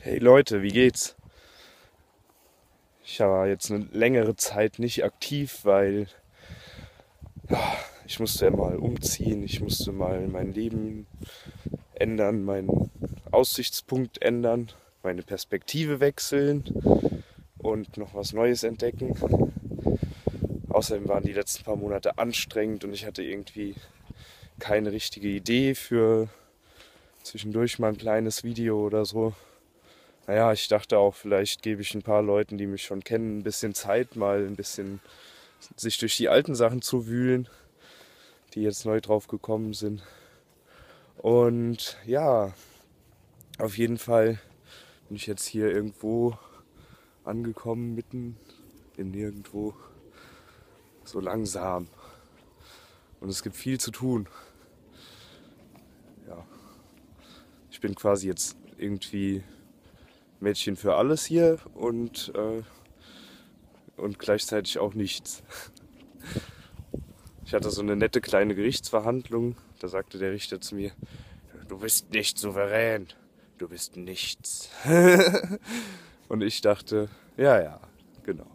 Hey Leute, wie geht's? Ich war jetzt eine längere Zeit nicht aktiv, weil ich musste ja mal umziehen, ich musste mal mein Leben ändern, meinen Aussichtspunkt ändern, meine Perspektive wechseln und noch was Neues entdecken. Außerdem waren die letzten paar Monate anstrengend und ich hatte irgendwie keine richtige Idee für zwischendurch mal ein kleines Video oder so. Naja, ich dachte auch, vielleicht gebe ich ein paar Leuten, die mich schon kennen, ein bisschen Zeit, mal ein bisschen sich durch die alten Sachen zu wühlen, die jetzt neu drauf gekommen sind. Und ja, auf jeden Fall bin ich jetzt hier irgendwo angekommen, mitten in nirgendwo, so langsam. Und es gibt viel zu tun. Ja, ich bin quasi jetzt irgendwie Mädchen für alles hier und gleichzeitig auch nichts. Ich hatte so eine nette kleine Gerichtsverhandlung. Da sagte der Richter zu mir: Du bist nicht souverän, du bist nichts. Und ich dachte, ja, ja, genau.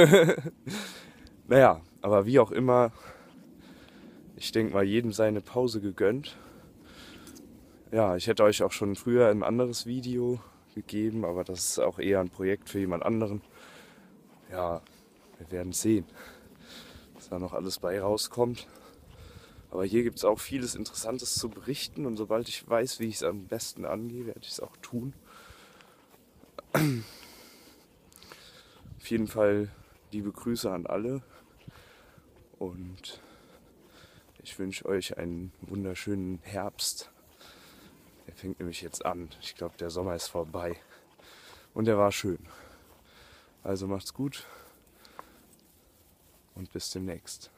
Naja, aber wie auch immer, ich denke mal, jedem seine Pause gegönnt. Ja, ich hätte euch auch schon früher ein anderes Video gegeben, aber das ist auch eher ein Projekt für jemand anderen. Ja, wir werden sehen, was da noch alles bei rauskommt. Aber hier gibt es auch vieles Interessantes zu berichten und sobald ich weiß, wie ich es am besten angehe, werde ich es auch tun. Auf jeden Fall liebe Grüße an alle und ich wünsche euch einen wunderschönen Herbst. Der fängt nämlich jetzt an. Ich glaube, der Sommer ist vorbei und der war schön. Also macht's gut und bis demnächst.